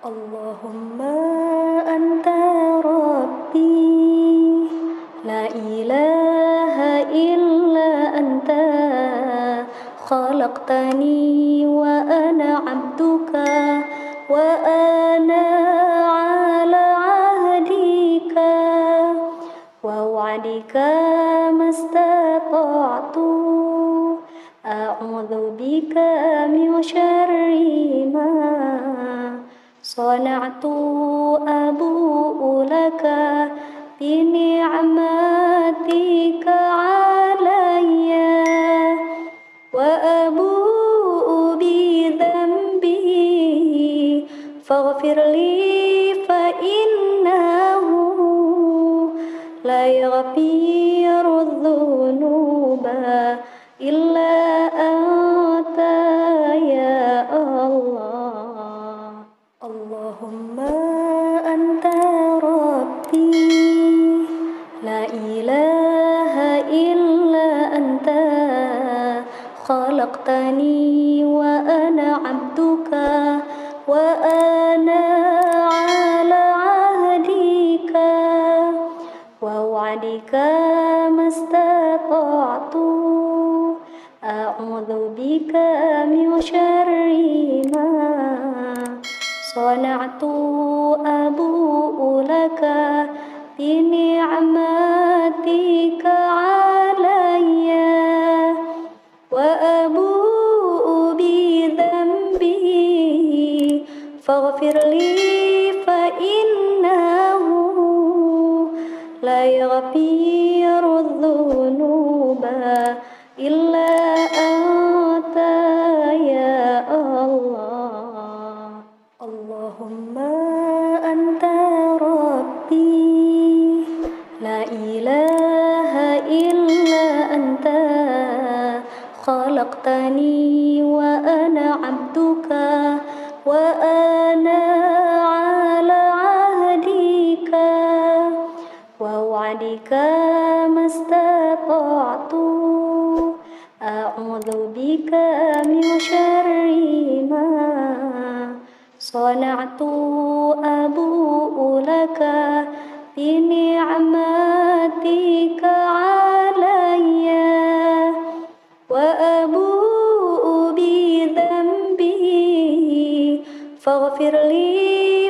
Allahumma anta rabbi, la ilaha illa anta, khalaqtani wa ana abduka, wa ana ala ahdika, wa wa'dika mastata'tu, a'udzu bika min syarri ma صنعت أبوء لك بنعمتك علي وأبوء بذنبي فاغفر لي فإنه لا يغفر الذنوب إلا أنت يا الله. Allahumma anta rabbi, la ilaha illa anta, khalaqtani wa ana abduka, wa ana ala ahdika, wa wa'dika mastata'tu, a'udzu bika min syarri ma صنعت أبوء لك بنعمتك علي وأبوء بذنبي فاغفر لي فإنه لا يغفر الذنوب إلا أنت يا الله. Allahumma anta rabbi, la ilaha illa anta, khalaqtani wa ana abduka, wa ana ala ahdika, wa wa'dika mastata'tu, a'udzu bika min syarri ma صنعت أبوء لك بنعمتك علي وأبوء بذنبي فاغفر لي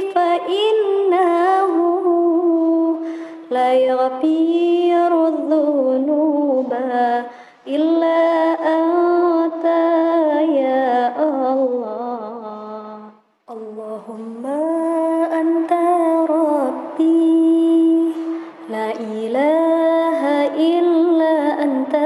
فإنه لا يغفر الذنوب إلا أنت يا الله. Allahumma anta rabbi, la ilaha illa anta,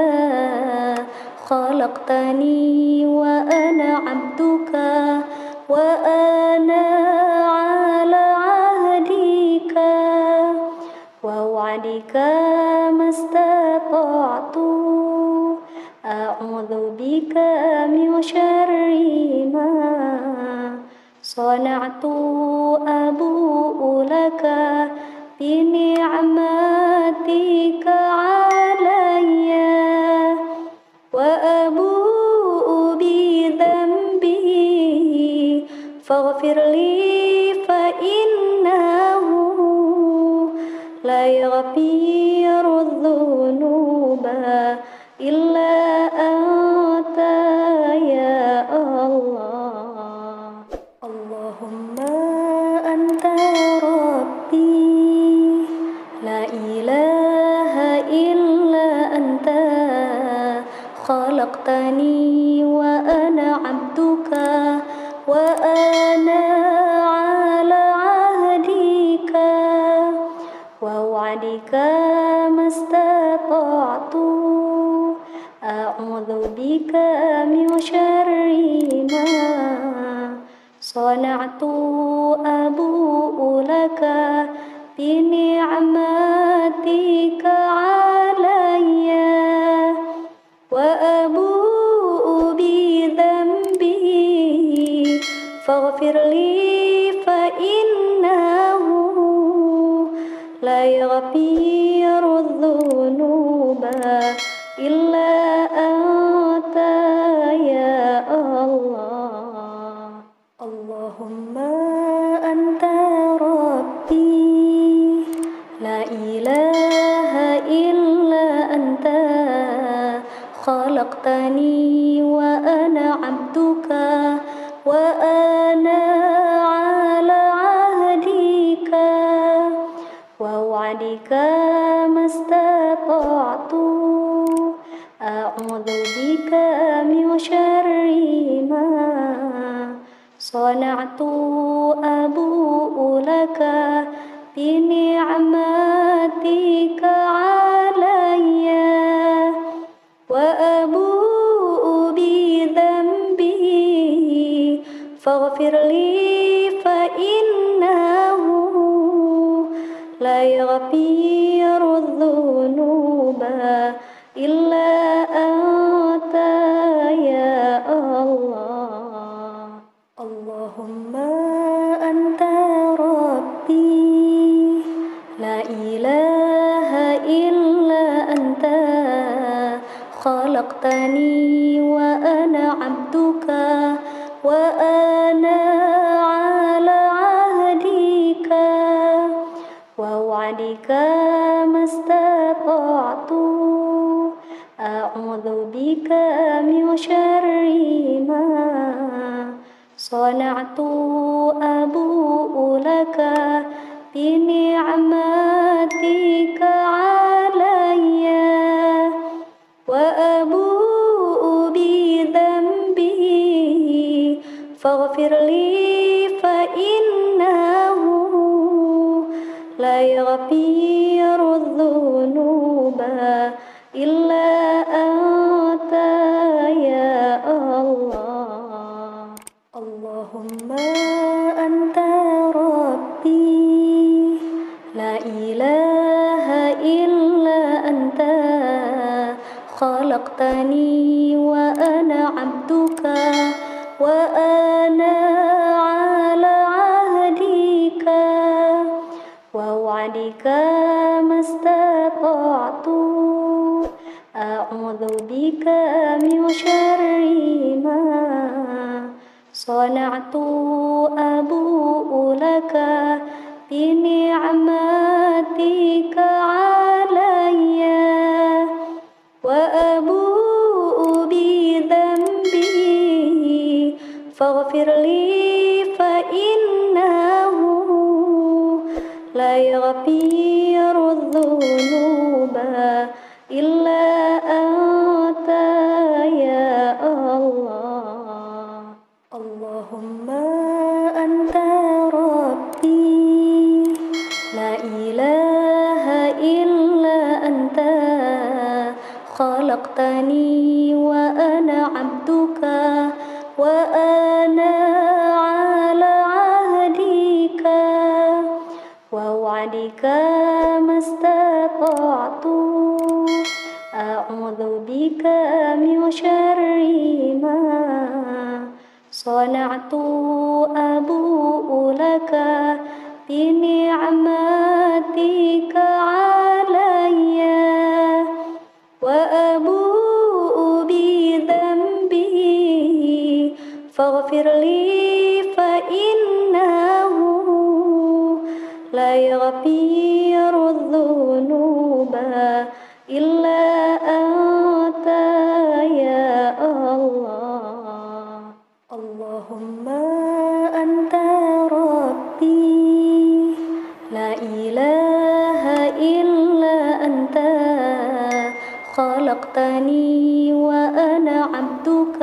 khalaqtani wa ana abduka, wa ana ala ahdika, wa wa'dika mastata'tu, a'udzu bika min syarri ma صنعت أبوء لك بنعمتك علي وأبوء بذنبي فاغفر لي فإنه لا يغفر الذنوب إلا أنت يا الله. Allahumma anta rabbi, la ilaha illa anta, khalaqtani wa ana abduka, wa ana ala ahdika, wa wa'dika mastata'tu, a'udzu bika min syarri ma صنعت أبوء لك بنعمتك علي وأبوء بذنبي فاغفر لي فإنه لا يغفر الذنوب إلا أنت يا الله. Allahumma anta صنعت أبوء لك بنعمتك علي وأبوء بذنبي فاغفر لي فإنه لا يغفر الذنوب إلا أنت يا الله. اللهم أنت ربي لا إله إلا أنت خلقتني وأنا عبدك وأنا على عهدك ووعدك ما استطعت أعوذ بك من شر ما صنعت أبوء لك بنعمتك علي وأبوء بذنبي فاغفر لي فإنه لا يغفر الذنوب إلا أنت يا الله. اللهم أنت ربي لا إله إلا أنت خلقتني وأنا عبدك وأنا على عهدك ووعدك ما استطعت أعوذ بك من شر ما صنعت أبوء لك بنعمتك علي وأبوء بذنبي فاغفر لي فإنه لا يغفر الذنوب إلا أنت يا الله. اللهم أنت ربي لا إله إلا أنت خلقتني وأنا عبدك وأنا على عهدك ووعدك ما استطعت أعوذ بك من شر ما صنعت أبوء لك بنعمتك علي وأبوء بذنبي فاغفر لي فإنه لا يغفر الذنوب إلا أنت يا الله. اللهم أنت ربي لا إله إلا أنت خلقتني وأنا عبدك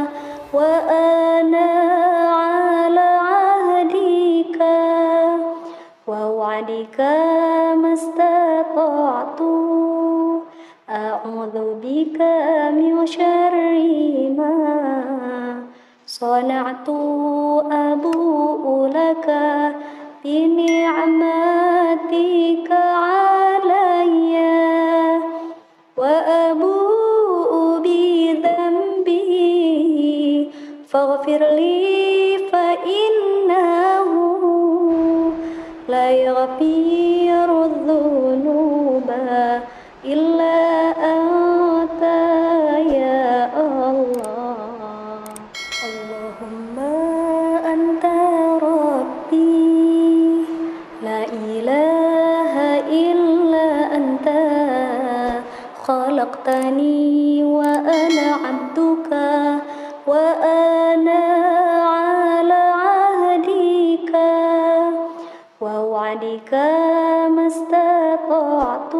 وأنا على عهدك ووعدك ما استطعت أعوذ بك من شر ما صنعت أبوء لك بنعمتك علي وأبوء بذنبي فاغفر لي فإنه لا يغفر الذنوب إلا أنت يا الله. اللهم أنت ربي لا إله إلا أنت خلقتني وأنا عبدك وأنا على عهدك ووعدك ما استطعت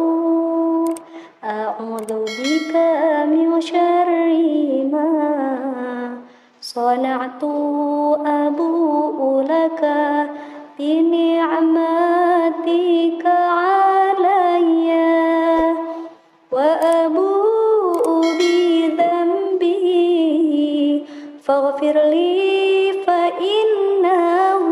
أعوذ بك من شر ما صنعت أبوء لك بنعمتك علي وأبوء بذنبي فاغفر لي فإنه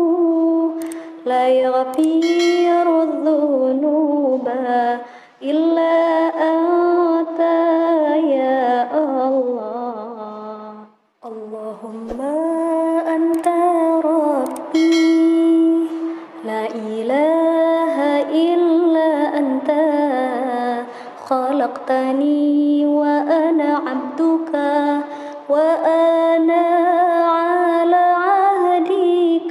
لا يغفر الذنوب إلا أنت يا الله. اللهم أنت ربي لا إله إلا أنت خلقتني وأنا عبدك وأنا على عهدك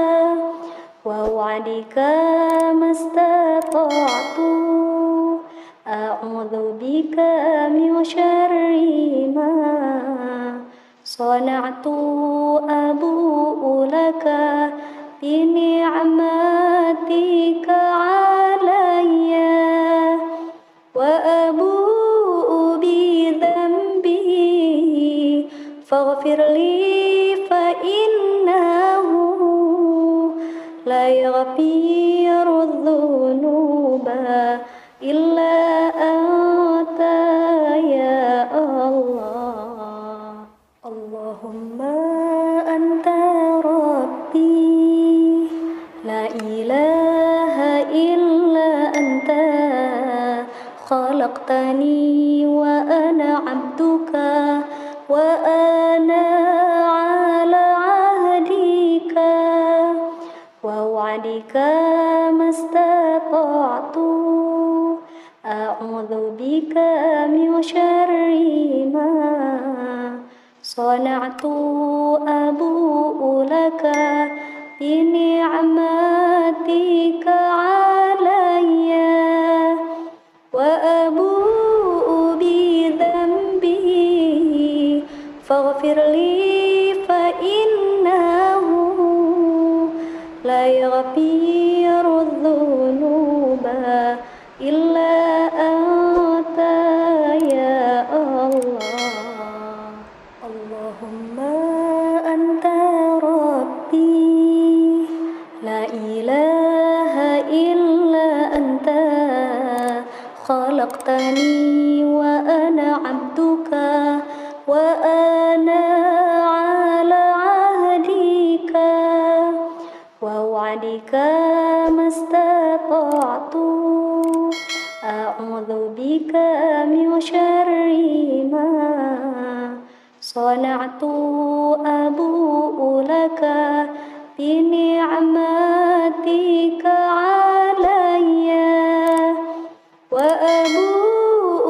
ووعدك ما استطعت أعوذ بك من شر ما صنعت أبوء لك بنعمتك علي وأبوء بذنبي فاغفر لي فإنه لا يغفر الذنوب إلا أنت يا الله. اللهم أنت ربي لا إله إلا أنت خلقتني وأنا عبدك وأنا على عهدك ووعدك ما استطعت أعوذ بك من شر ما صنعت أبوء لك بنعمتك علي وأبوء بذنبي فاغفر لي فإنه لا يغفر الذنوب إلا أنت يا الله. اللهم أنت ربي لا إله إلا أنت خلقتني وأنا عبدك وأنا على عهدك ووعدك ما استطعت أعوذ بك من شر ما صنعت أبوء لك بنعمتك علي وأبوء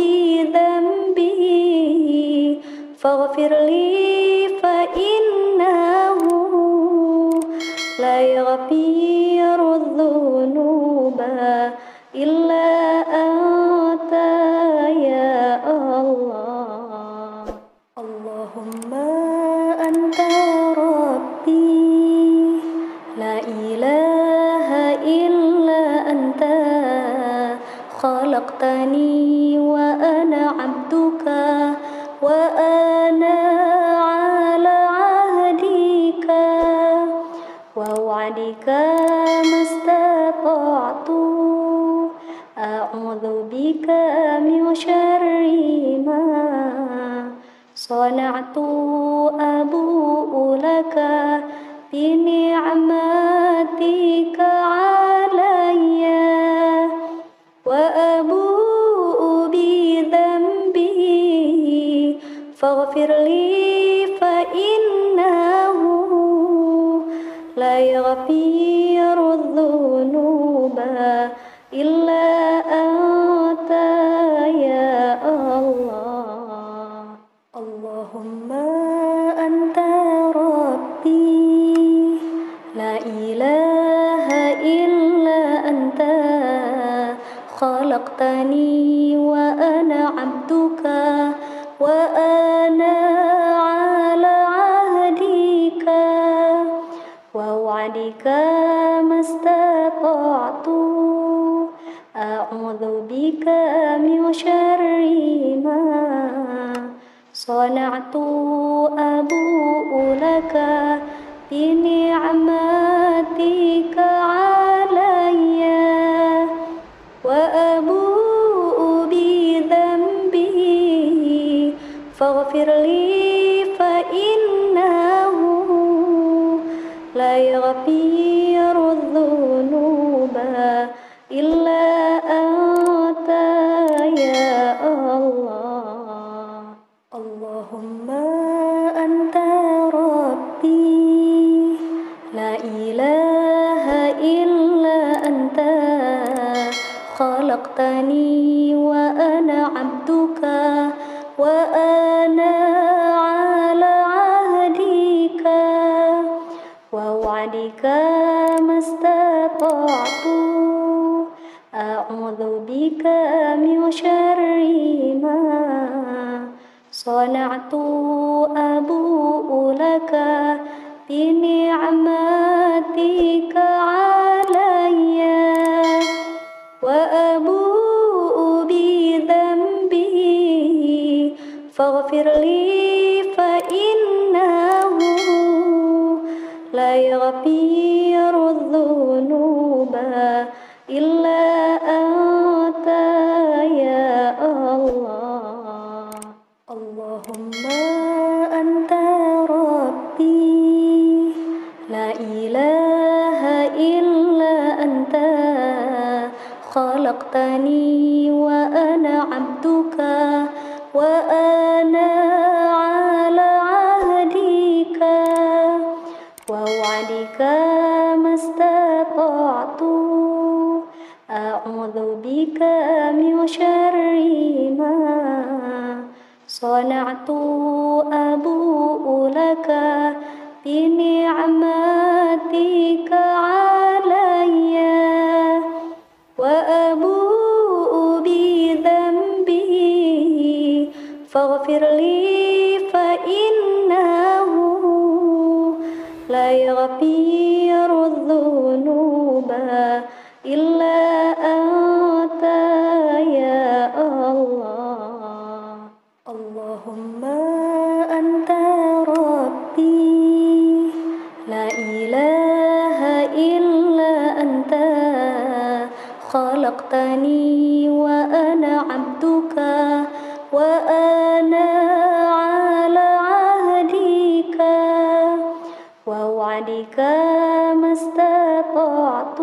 بذنبي فاغفر لي فإنه لا يغفر الذنوب إلا أنت يا الله. اللهم أنت ربي لا إله إلا أنت خلقتني وأنا عبدك وأنا على عهدك ووعدك ما استطعت أعوذ بك من شر ما صنعت أبوء لك بنعمتك علي وأبوء بذنبي فاغفر لي فإنه لا يغفر الذنوب إلا أنت يا الله. اللهم أنت ربي لا إله إلا أنت خلقتني وأنا عبدك وأنا على عهدك ووعدك ما استطعت أعوذ بك من شر ما صنعت أبوء لك بنعمتك علي وأبوء بذنبي فاغفر لي فإنه لا يغفر الذنوب إلا أنت يا الله. اللهم أنت ربي لا إله إلا أنت خلقتني وأنا عبدك وأنا على عهدك ووعدك ما استطعت أعوذ بك من شر ما صنعت أبوء لك بنعمتك علي وأبوء بذنبي فاغفر لي فإنه لا يغفر الذنوب إلا أنت يا الله. اللهم أنت ربي لا إله إلا أنت خلقتني وأنا عبدك وأنا على عهدك ووعدك ما استطعت أعوذ بك من شر ما صنعت أبوء لك بنعمتك علي وأبوء بذنبي فاغفر لي فإنه لا يغفر الذنوب إلا أنت يا الله. اللهم أنت ربي لا إله إلا أنت خلقتني وأنا عبدك وأنا على عهدك ووعدك ما استطعت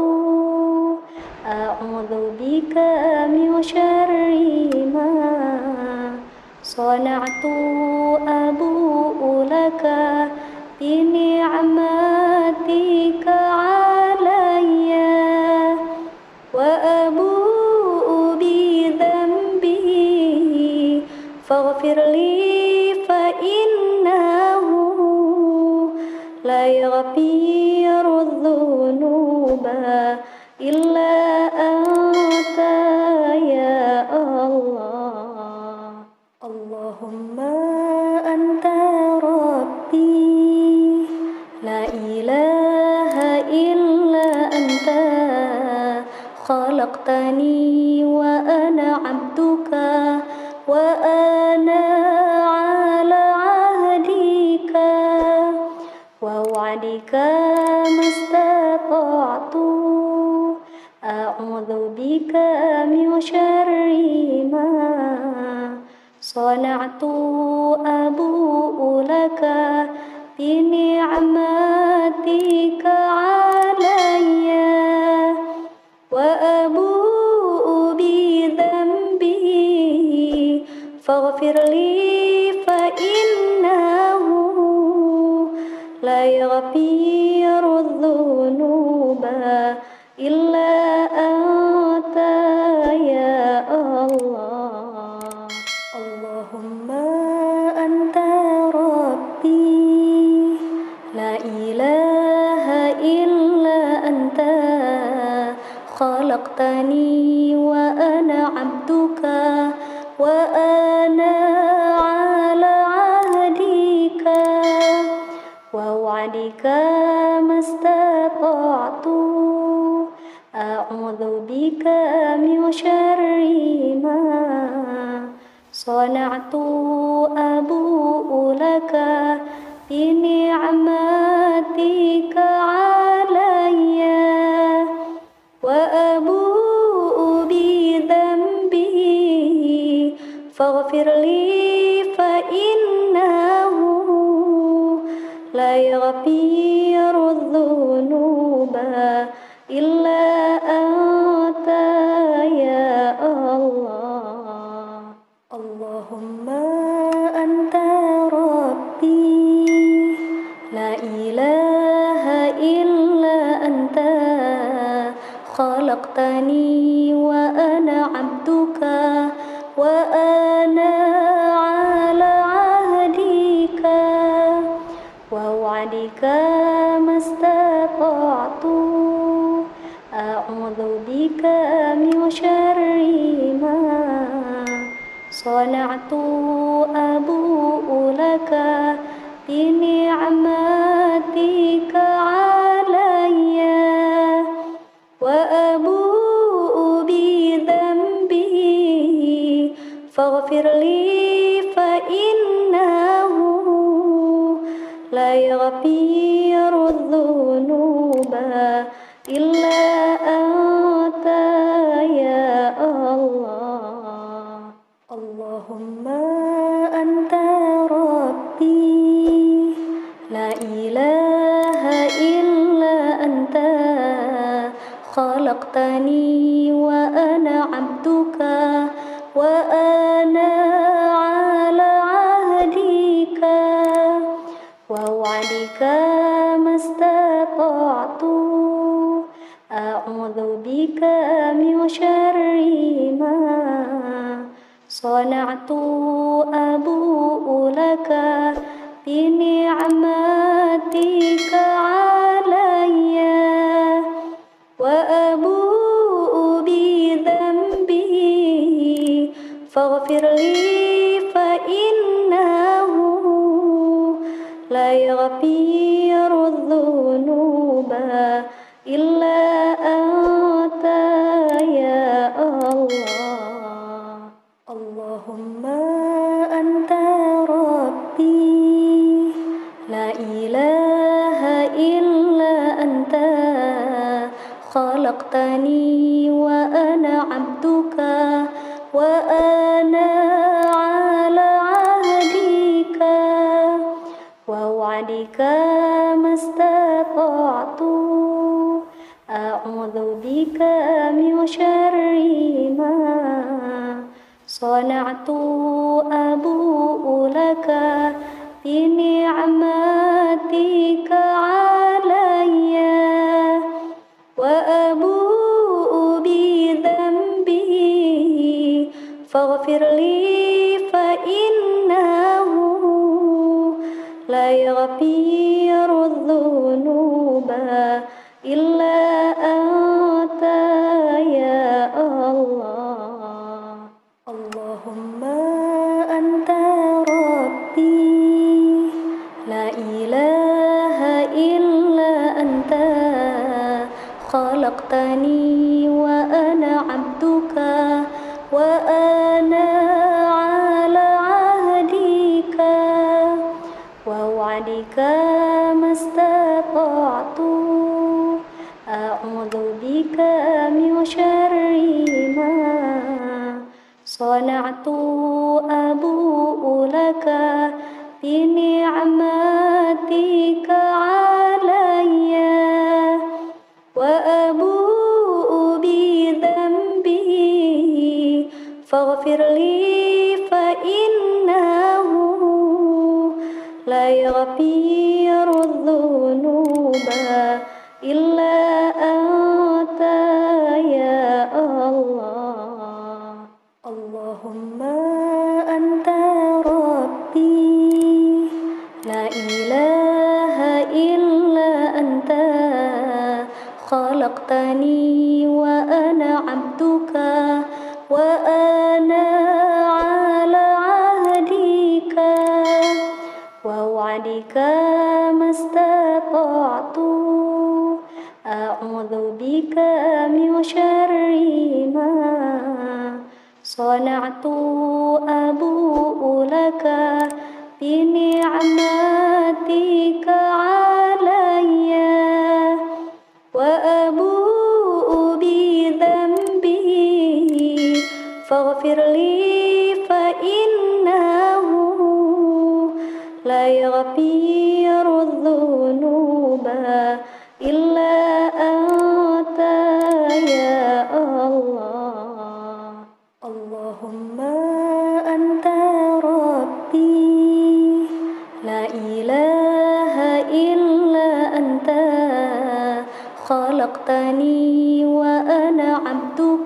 أعوذ بك من شر ما صنعت أبوء لك بنعمتك علي وأبوء بذنبي فاغفر لي فإنه لا يغفر الذنوب إلا أنت يا الله. اللهم أنت ربي لا إله إلا أنت خلقتني وأنا عبدك وأنا على عهدك ووعدك ما استطعت أعوذ بك من شر ما صنعت أبوء لك بنعمتك علي وأبوء بذنبي فاغفر لي فإنه لا يغفر الذنوب إلا أنت يا الله. اللهم أنت ربي لا إله إلا أنت خلقتني وأنا عبدك وأنا على عهدك ووعدك ما استطعت أعوذ بك من شر ما صنعت أبوء لك بنعمتك علي وأبوء بذنبي فاغفر لي فإنه لا يغفر الذنوب إلا أنت يا الله. اللهم أنت ربي لا إله إلا أنت خلقتني وأنا عبدك وأنا على عهدك ووعدك ما استطعت أعوذ بك من شر ما صنعت أبوء لك بنعمتك علي وأبوء بذنبي فاغفر لي فإنه لا يغفر الذنوب إلا أنت يا الله. اللهم أنت ربي لا إله إلا أنت خلقتني وأنا عبدك وأنا على عهدك ووعدك ما استطعت أعوذ بك من شر ما صنعت أبوء لك بنعمتك علي وأبوء بذنبي فاغفر لي فإنه لا يغفر الذنوب إلا أنت يا الله. اللهم أنت ربي لا إله إلا أنت خلقتني وأنا عبدك وأنا على عهدك ووعدك ما استطعت أعوذ بك من شر ما صنعت أبوء لك بنعمتك علي وأبوء بذنبي فاغفر لي فإنه لا يغفر الذنوب إلا أنت يا الله. اللهم أنت ربي لا إله إلا أنت خلقتني وأنا عبدك وأنا على عهدك ووعدك ما استطعت أعوذ بك من شر ما صنعت أبوء لك بنعمتك علي وأبوء بذنبي فاغفر لي فإنه لا يغفر الذنوب إلا أنت يا الله. اللهم أنت ربي لا إله إلا أنت خلقتني وأنا عبدك وأنا على عهدك ووعدك ما استطعت أعوذ بك من شر ما صنعت أبوء لك بنعمتك فاغفر لي فإنه لا يغفر الذنوب إلا أنت يا الله. اللهم أنت ربي لا إله إلا أنت خلقتني وأنا عبدك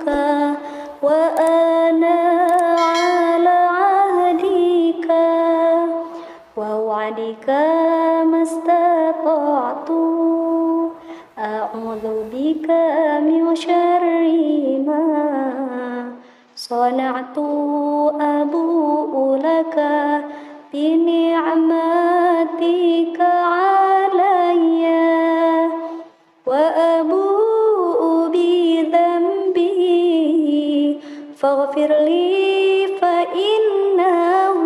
وأنا على عهدك ووعدك ما استطعت أعوذ بك من شر ما صنعت أبوء لك بنعمتك علي وأبوء بذنبي فاغفر لي فإنه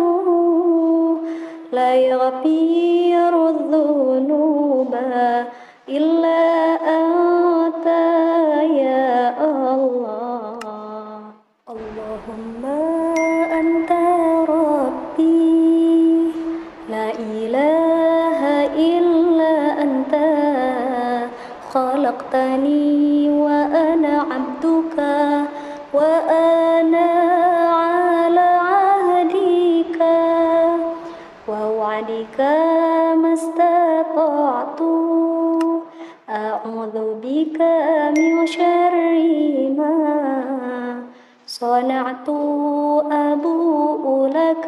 لا يغفر الذنوب إلا أنت يا الله. اللهم أنت ربي لا إله إلا أنت خلقتني وأنا عبدك وأنا على عهدك ووعدك ما استطعت أعوذ بك من شر ما صنعت أبوء لك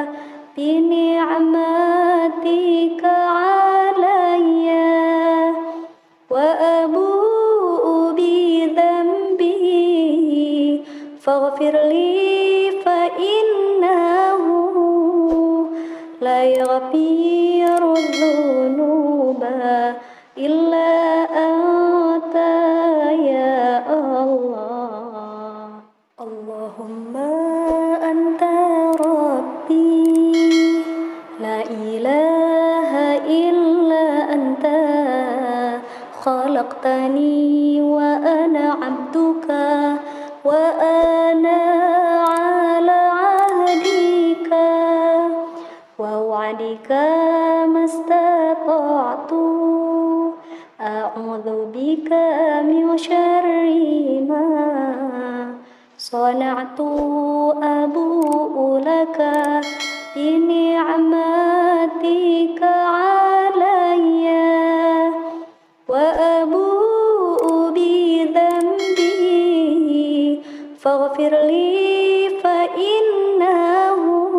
بنعمتك علي وأبوء بذنبي فاغفر لي فإنه لا يغفر الذنوب إلا أنت يا الله. اللهم أنت ربي لا إله إلا أنت خلقتني وأنا عبدك وأنا على عهدك ووعدك ما استطعت أعوذ بك من شر ما صنعت أبوء لك بنعمتك علي وأبوء بذنبي فاغفر لي فإنه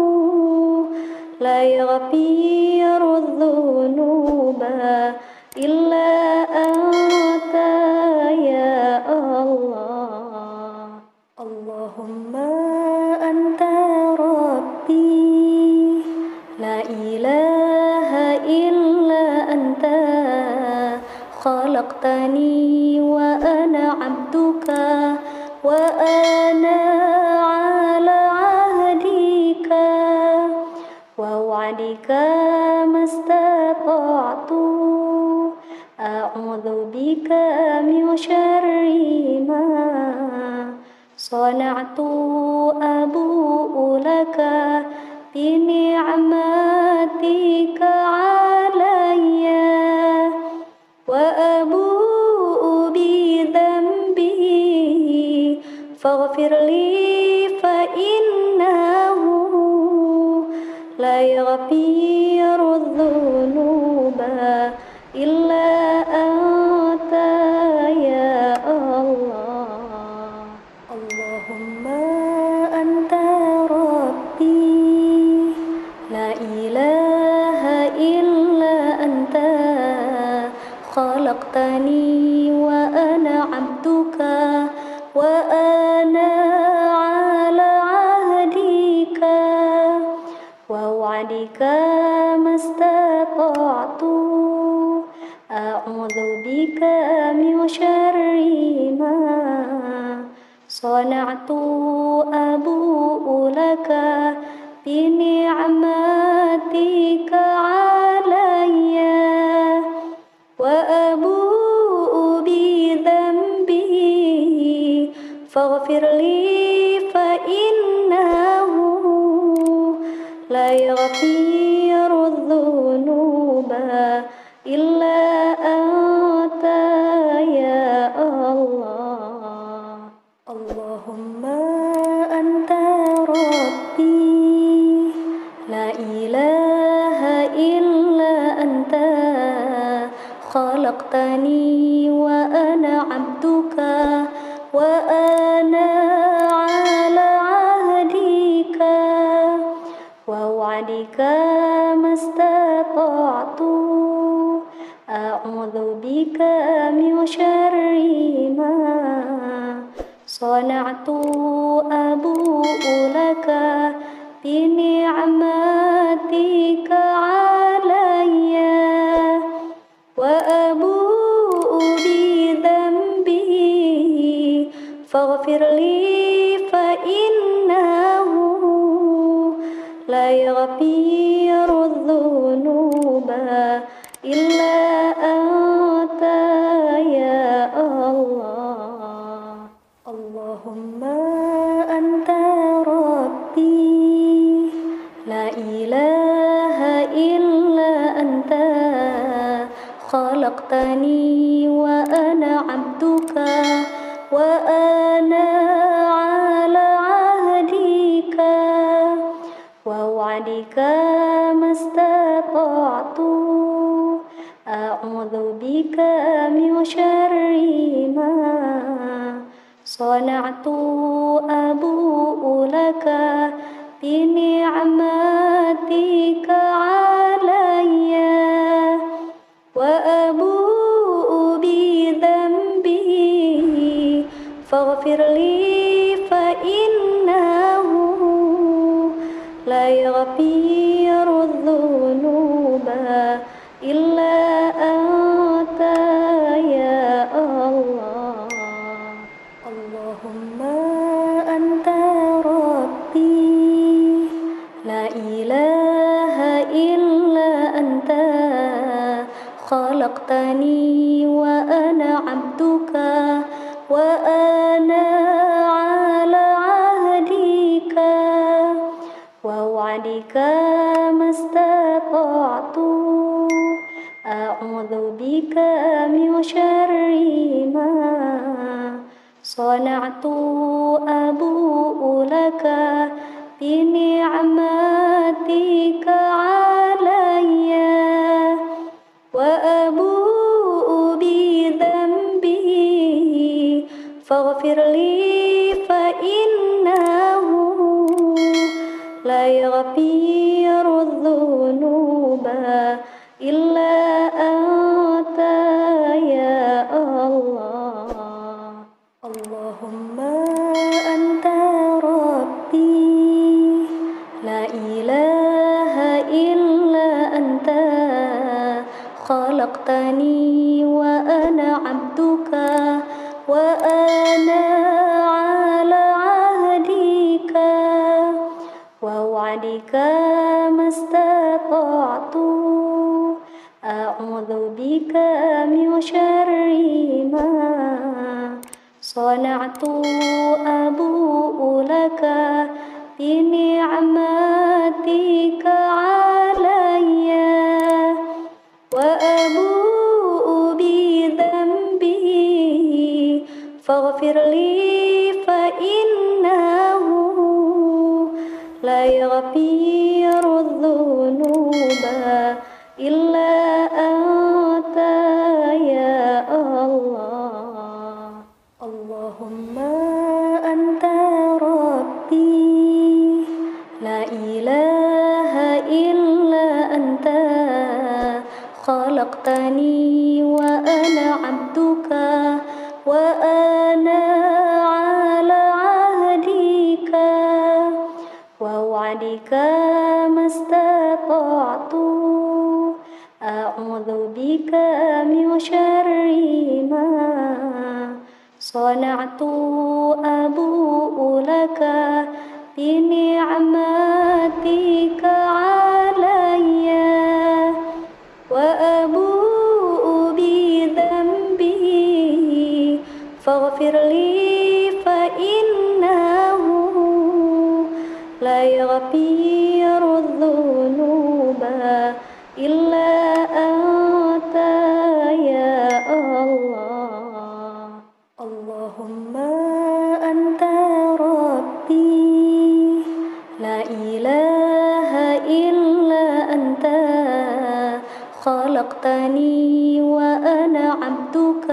لا يغفر الذنوب إلا أنت يا الله. اللهم أنت ربي لا إله إلا أنت خلقتني وأنا عبدك وأنا على عهدك ووعدك ما استطعت أعوذ بك من شر ما صنعت أبوء لك بنعمتك علي وأبوء بذنبي فاغفر لي فإنه لا يغفر الذنوب إلا أنت يا الله. اللهم أنت ربي لا إله إلا أنت خلقتني وأنا عبدك وأنا على عهدك ووعدك ما استطعت أعوذ بك من شر ما صنعت أبوء لك بنعمتك علي وأبوء بذنبي فاغفر لي فإن من شر ما صنعت أبوء لك بنعمتك علي وأبوء بذنبي فاغفر لي فإنه لا يغفر الذنوب إلا أنت يا الله. اللهم أنت ربي لا إله إلا أنت خلقتني وأنا عبدك وأنا على عهدك ووعدك ما استطعت أعوذ بك من شر ما صنعت أبوء لك بنعمتك علي وأبوء بذنبي فاغفر لي فإنه لا يغفر الذنوب إلا أنت يا الله. اللهم أنت ربي لا إله إلا أنت خلقتني وأنا عبدك وأنا على عهدك ووعدك ما استطعت أعوذ بك من شر ما صنعت أبوء لك بنعمتك علي وأبوء بذنبي فاغفر لي فإنه لا يغفر الذنوب إلا أنت يا الله. اللهم أنت ربي لا إله إلا أنت خلقتني وأنا عبدك وأنا على عهدك ووعدك ما استطعت أعوذ بك من شر ما صنعت أبوء لك بنعمتك علي وأبوء بذنبي فاغفر لي فإنه لا يغفر الذنوب إلا أنت يا الله. اللهم أنت ربي لا إله إلا أنت خلقتني وأنا عبدك وأنا على عهدك ووعدك ما استطعت أعوذ بك من شر ما صنعت أبوء لك بنعمتك علي وأبوء بذنبي فاغفر لي فإنه لا يغفر الذنوب إلا أنت يا الله. اللهم أنت ربي لا إله إلا أنت خلقتني وأنا عبدك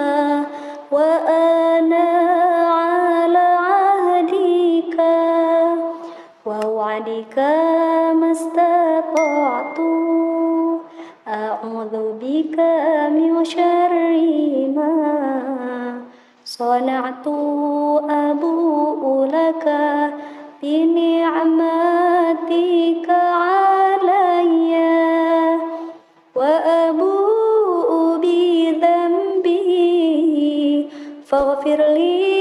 وأنا على عهدك ووعدك ما استطعت أعوذ بك من شر ما صنعت أبوء لك بنعمتك علي وأبوء بذنبي فاغفر لي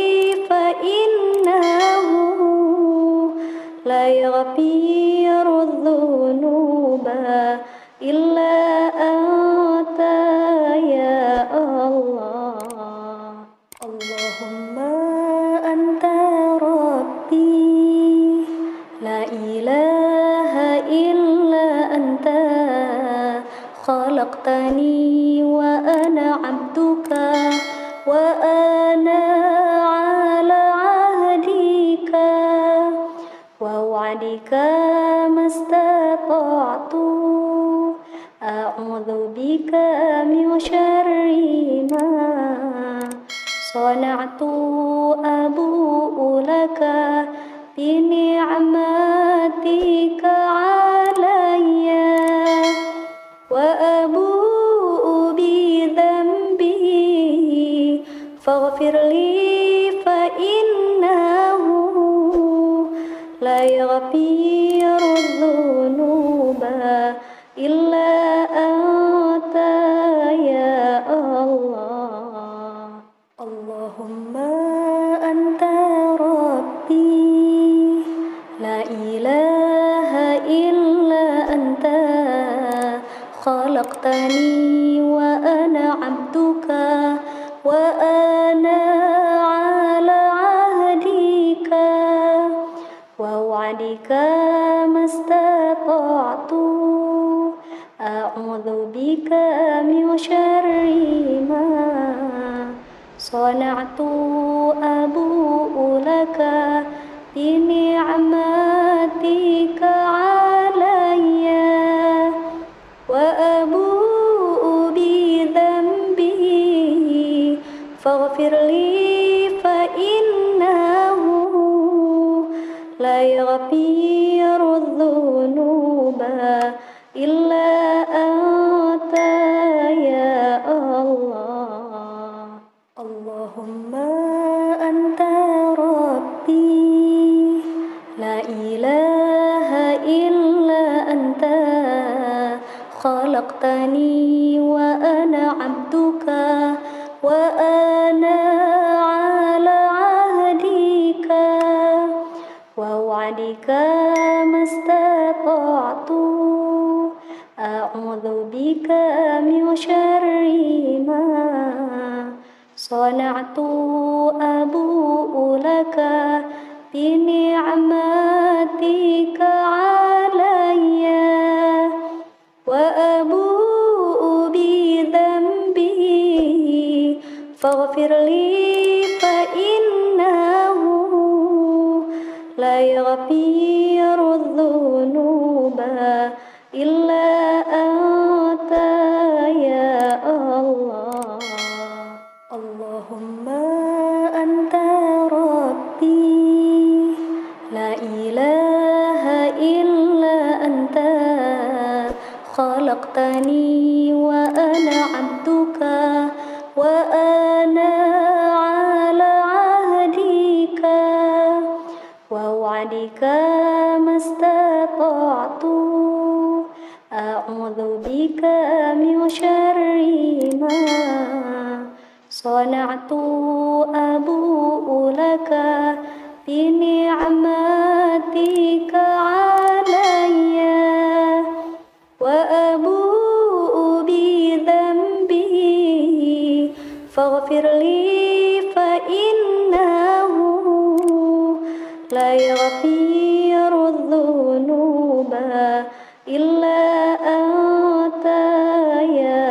فإنه لا يغفر الذنوب إلا أنت يا الله. اللهم أنت ربي لا إله إلا أنت خلقتني وأنا عبدك وأنا على عهدك ووعدك ما استطعت أعوذ بك من شر ما صنعت أبوء لك بنعمتك علي وأبوء بذنبي فاغفر لي فإنه لا يغفر الذنوب إلا أنت يا الله. اللهم أنت ربي لا إله إلا أنت خلقتني وأنا عبدك وأنا على عهدك ووعدك ما استطعت أعوذ بك من شر ما صنعت أبوء لك بنعمتك علي وأبوء بذنبي فاغفر لي فإنه لا يغفر الذنوب إلا أنت يا الله. اللهم أنت ربي لا إله إلا أنت خلقتني وأنا عبدك وأنا على عهدك ووعدك ما استطعت أعوذ بك من شر ما صنعت أبوء لك بنعمتك علي وأبوء بذنبي فاغفر لي فإنه لا يغفر الذنوب إلا أنت يا الله. اللهم أنت ربي لا إله إلا أنت خلقتني وأنا عبدك وأنا على عهدك ووعدك ما استطعت أعوذ بك من شر ما صنعت أبوء لك بنعمتك علي وأبوء بذنبي فاغفر لي فإنه لا يغفر الذنوب إلا أنت يا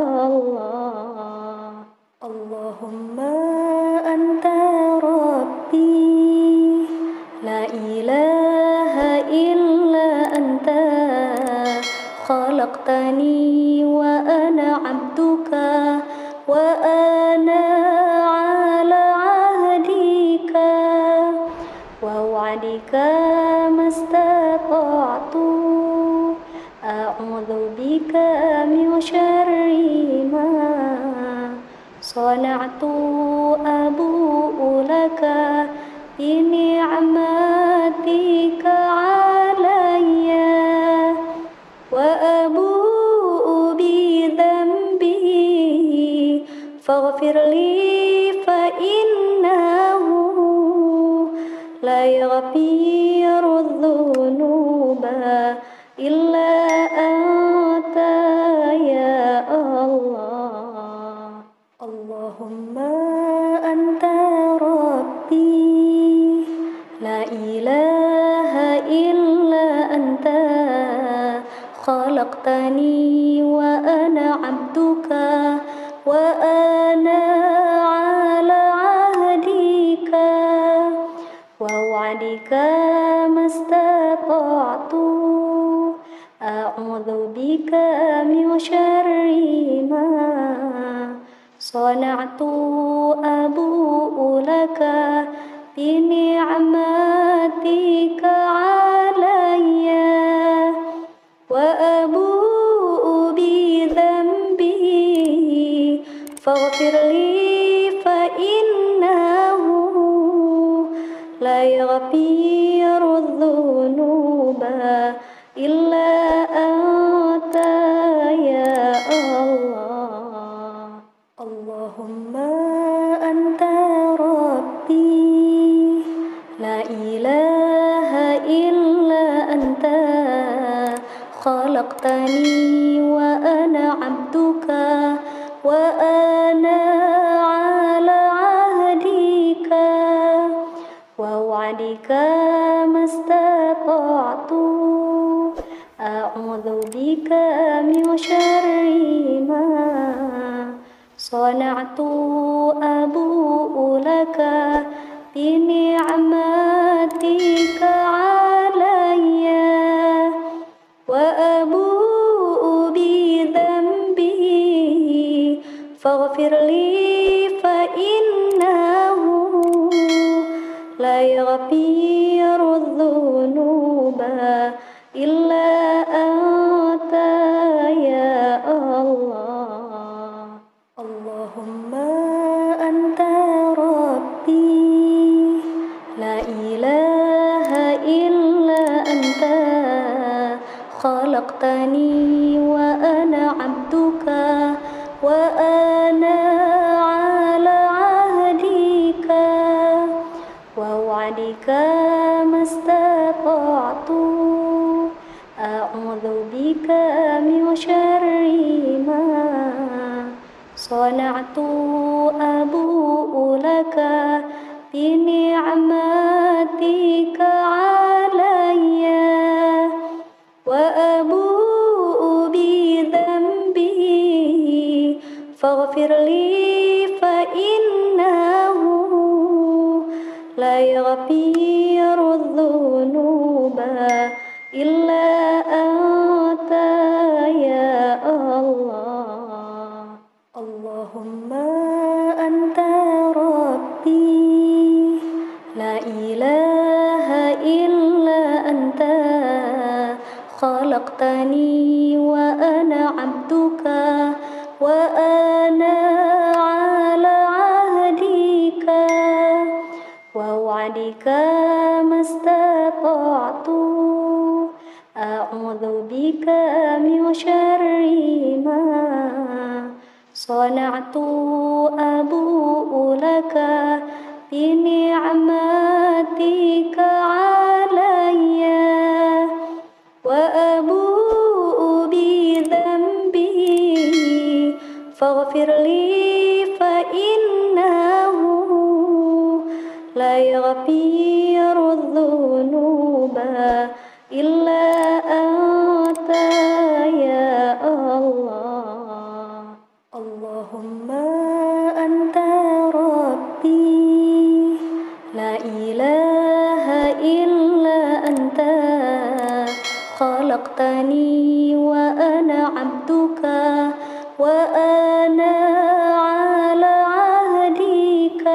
الله. اللهم أنت ربي لا إله إلا أنت خلقتني وأنا عبدك وأنا على عهدك ووعدك ما استطعت أعوذ بك من شر ما صنعت صنعت أبوء لك بنعمتك علي وأبوء بذنبي فاغفر لي فإنه لا يغفر الذنوب إلا أنت يا الله. اللهم أنت ربي لا إله إلا أنت خلقتني وأنا عبدك وأنا على عهدك ووعدك ما استطعت أعوذ بك من شر ما صنعت أبوء لك بنعمتك علي وأبوء بذنبي فاغفر لي فإنه لا يغفر الذنوب إلا أنت يا الله. اللهم أنت ربي لا إله إلا أنت خلقتني وأنا عبدك وأنا على عهدك ووعدك ما استطعت أعوذ بك من شر ما صنعت أبوء لك بنعمتك علي وأبوء بذنبي فاغفر لي فإنه لا يغفر الذنوب إلا أنت يا الله. اللهم أنت ربي لا إله إلا أنت خلقتني وأنا عبدك وأنا على عهدك ووعدك ما استطعت أعوذ بك من شر ما صنعت أبوء لك بنعمتك علي وأبوء بذنبي فاغفر لي فإنه لا يغفر الذنوب إلا أنت يا الله. اللهم أنت ربي لا إله إلا أنت خلقتني وأنا عبدك وأنا على عهدك ووعدك ما استطعت أعوذ بك من شر ما صنعت أبوء لك بنعمتك علي وأبوء بذنبي فاغفر لي فإنه لا يغفر الذنوب إلا أنت يا الله. اللهم أنت ربي لا إله إلا أنت خلقتني وأنا عبدك وأنا على عهدك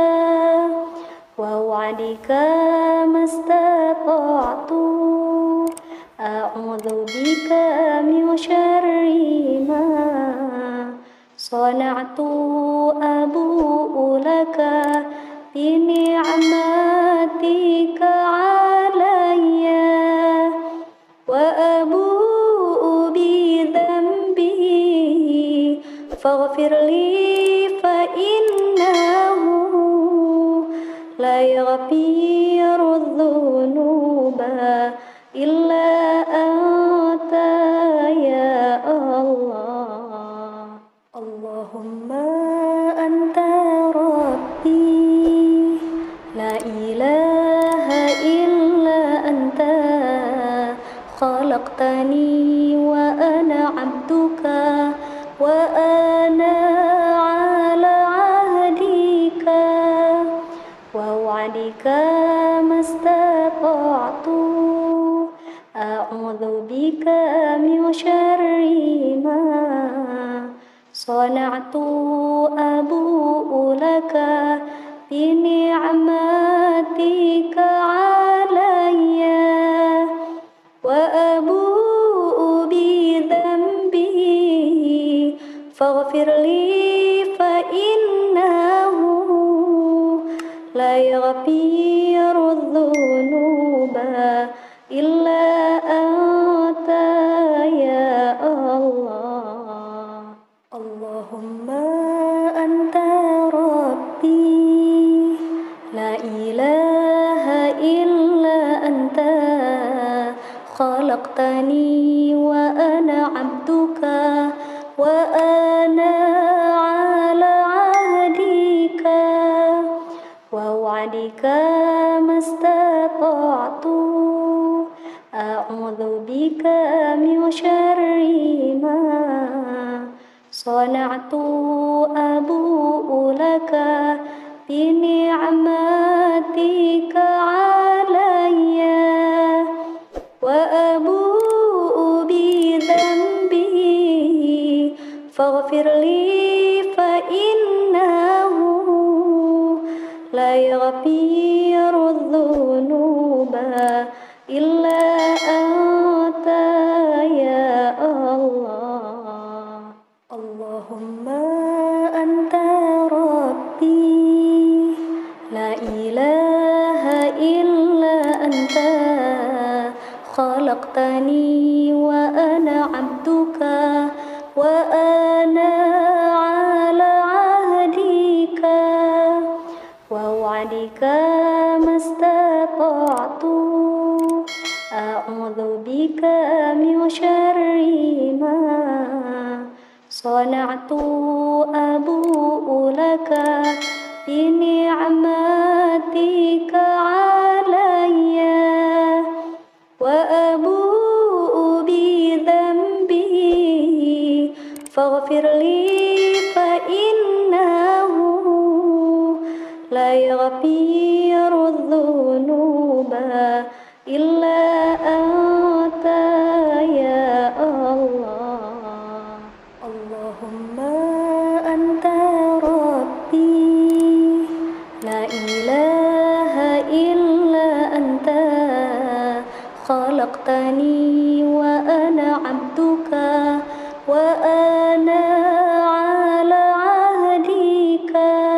ووعدك ما استطعت أعوذ بك من شر ما صنعت أبوء لك بنعمتك علي وأبوء بذنبي فاغفر لي فإنه لا يغفر الذنوب إلا أنت يا الله. اللهم أنت ربي لا إله إلا أنت خلقتني وأنا عبدك وأنا على عهدك ووعدك ما استطعت أعوذ بك من شر ما صنعت أبوء لك بنعمتك علي وأبوء بذنبي فاغفر لي فإنه لا يغفر الذنوب إلا أنت يا الله. اللهم أنت ربي لا إله إلا أنت خلقتني وأنا عبدك وأنا على عهدك ووعدك ما استطعت أعوذ بك من شر ما صنعت أبوء لك بنعمتك علي وأبوء بذنبي فاغفر لي فإنه لا يغفر الذنوب إلا أنت يا الله. اللهم أنت ربي لا إله إلا أنت خلقتني وأنا عبدك وأنا على عهدك ووعدك ما استطعت أعوذ بك من شر ما صنعت أبوء لك بنعمتك علي وأبوء بذنبي فاغفر لي فإنه لا يغفر الذنوب إلا أنت يا الله. اللهم أنت ربي لا إله إلا أنت خلقتني وأنا عبدك وأنا على عهدك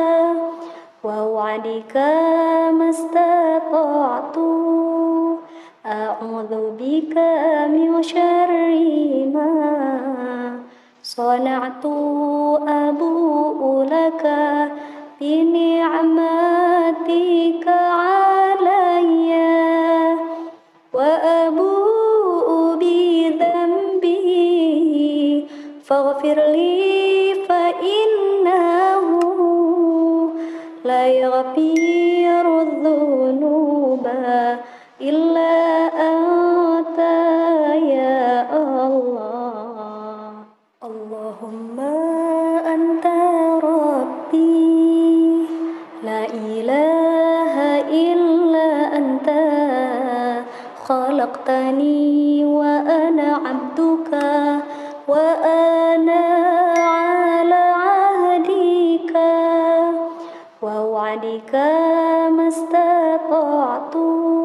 ووعدك ما استطعت أعوذ بك من شر ما صنعت أبوء لك بنعمتك علي وأبوء بذنبي فاغفر لي فإنه لا يغفر الذنوب إلا أنت يا الله. اللهم أنت ربي لا إله إلا أنت خلقتني وأنا عبدك وأنا على عهدك ووعدك ما استطعت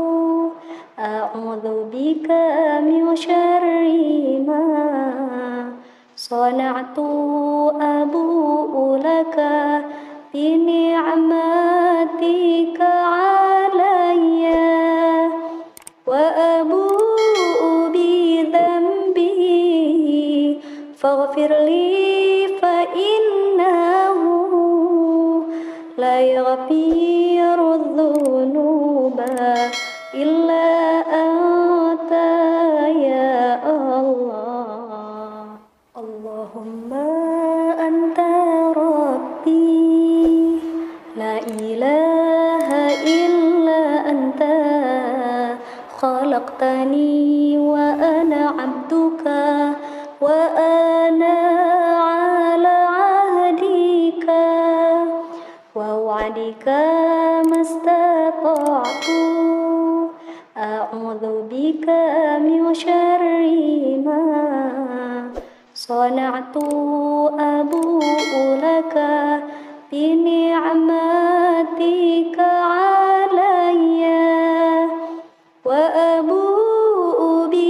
أعوذ بك من شر ما صنعت أبوء لك بنعمتك علي وأبوء بذنبي فاغفر لي فإنه لا يغفر الذنوب إلا أنت يا الله. اللهم أنت ربي لا إله إلا أنت خلقتني وأنا عبدك وأنا على عهدك ووعدك ما استطعت أعوذ بك من شر ما صنعت أبوء لك بنعمتك علي وأبوء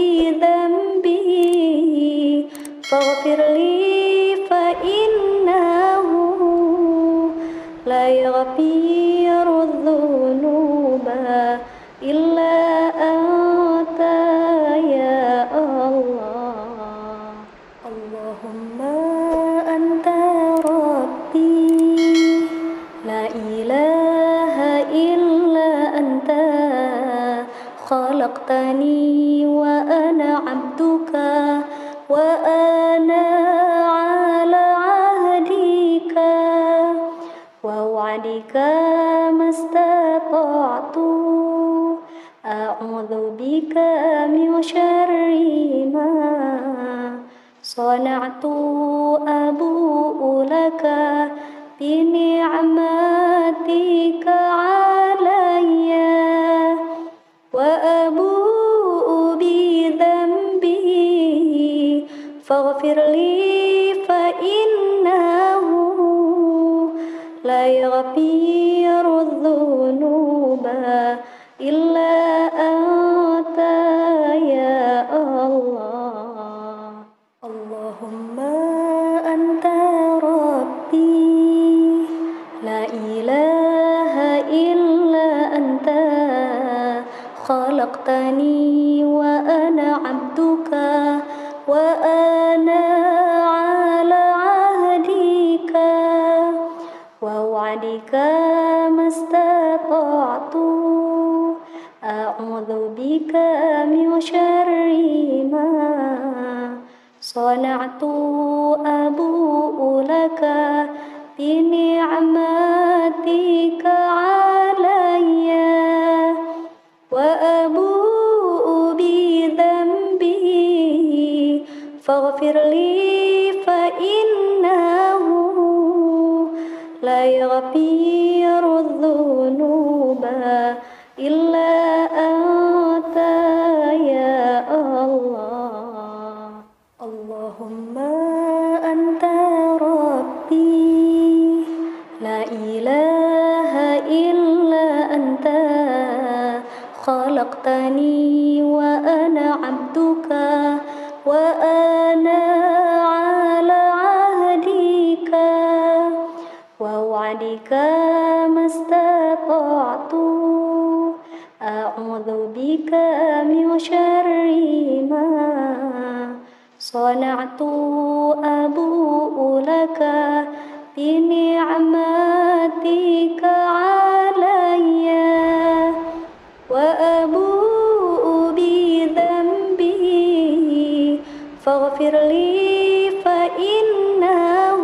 بذنبي فاغفر لي فإنه لا يغفر الذنوب إلا أنت يا الله. اللهم أنت ربي لا إله إلا أنت خلقتني وأنا عبدك وأنا على عهدك ووعدك ما استطعت أعوذ بك من شر ما صنعت أبوء لك بنعمتك علي وأبوء بذنبي فاغفر لي فإنه لا يغفر الذنوب إلا أنت يا الله. اللهم أنت ربي لا إله إلا أنت خلقتني وأنا عبدك وأنا على عهدك ووعدك ما استطعت أعوذ بك من شر ما صنعت أبوء لك بنعمتك علي وأبوء بذنبي فاغفر لي فإنه لا يغفر الذنوب إلا أنت يا الله. اللهم أنت ربي لا إله إلا أنت خلقتني وأنا عبدك وأنا على عهدك ووعدك ما استطعت أعوذ بك من شر ما صنعت أبوء لك بنعمتك علي وأبوء بذنبي فاغفر لي فإنه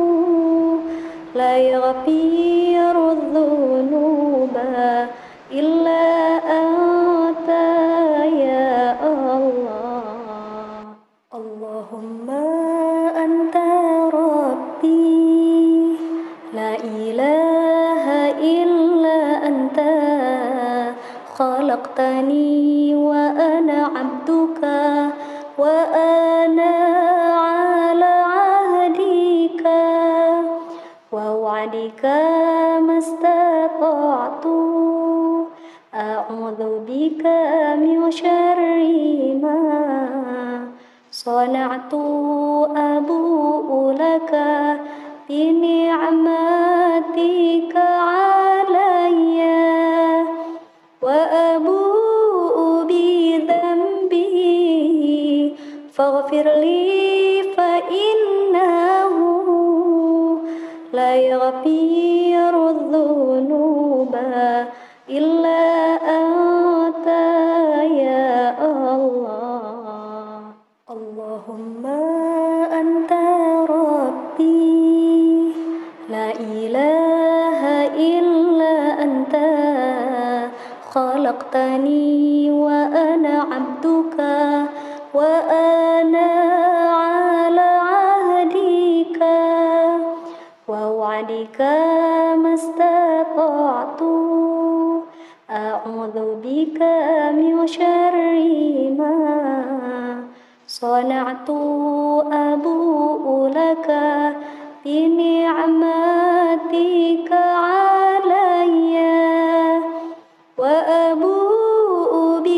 لا يغفر الذنوب إلا أنت يا الله. اللهم أنت ربي لا إله إلا أنت خلقتني وأنا عبدك وأنا على عهدك ووعدك ما استطعت أعوذ بك من شر ما صنعت أبوء لك بنعمتك علي وأبوء بذنبي فاغفر لي فإنه لا يغفر الذنوب إلا أنت يا الله. اللهم أنت ربي لا إله إلا أنت خلقتني وأنا عبدك وأنا على عهدك ووعدك ما استطعت أعوذ بك من شر ما صنعت أبوء لك بنعمتك علي وأبوء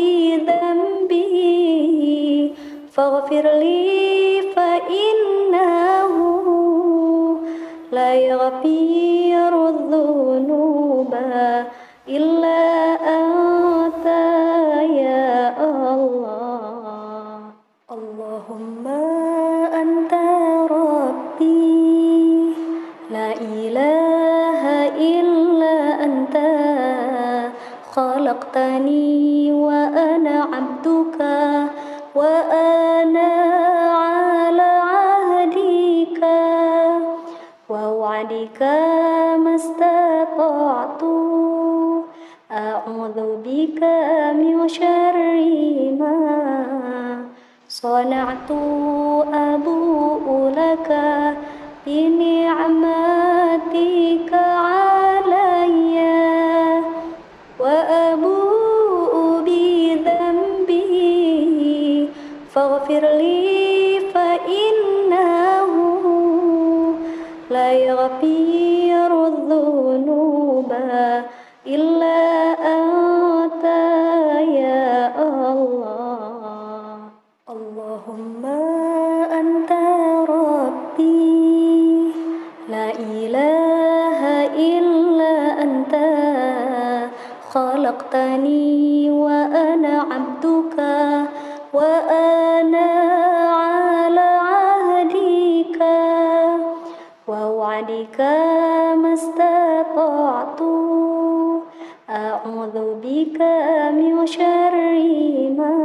بذنبي فاغفر لي فإنه لا يغفر الذنوب إلا أنت يا الله. اللهم أنت ربي لا إله إلا أنت خلقتني وأنا عبدك وأنا على عهدك ووعدك ما استطعت أعوذ بك من شر ما صنعت أبوء لك بنعمتك علي وأبوء بذنبي فاغفر لي فإنه لا يغفر الذنوب إلا أنت يا الله. اللهم أنت ربي لا إله إلا أنت خلقتني وأنا عبدك وأنا على عهدك ووعدك ما استطعت أعوذ بك من شر ما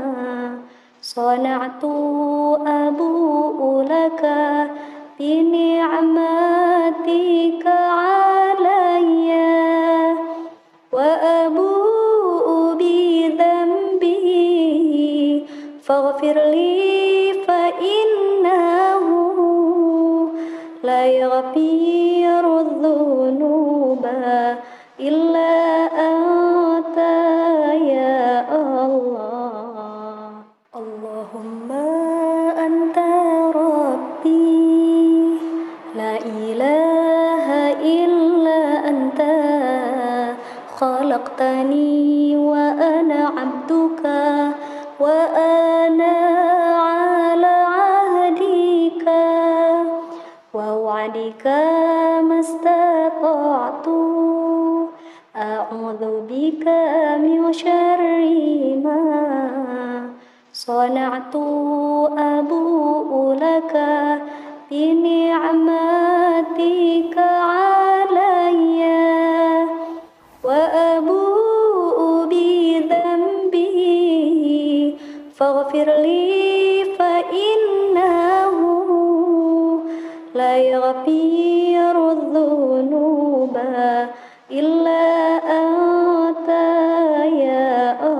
صنعت أبوء لك بنعمتك علي وأبوء بذنبي فاغفر لي فإنه لا يغفر الذنوب إلا أنت يا الله. اللهم أنت ربي لا إله إلا أنت خلقتني وأنا عبدك وأنا على عهدك ووعدك ما استطعت أعوذ بك من شر ما صنعت أبوء لك بنعمتك علي وأبوء بذنبي فاغفر لي فإنه لا يغفر الذنوب إلا أنت يا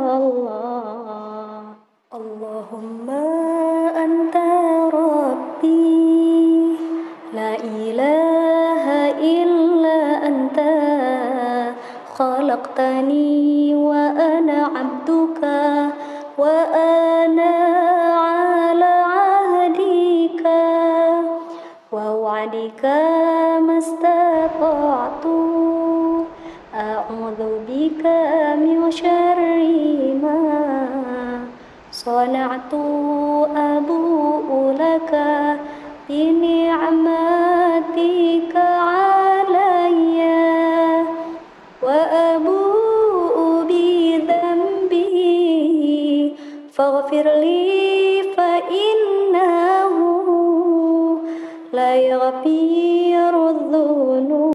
الله. اللهم أنت ربي لا إله إلا أنت خلقتني وأنا عبدك وأنا على عهدك ووعدك ما استطعت أعوذ بك من شر ما صنعت أبوء لك بنعمتك فيك علي وأبوء بذنبي فاغفر لي فإنه لا يغفر الذنوب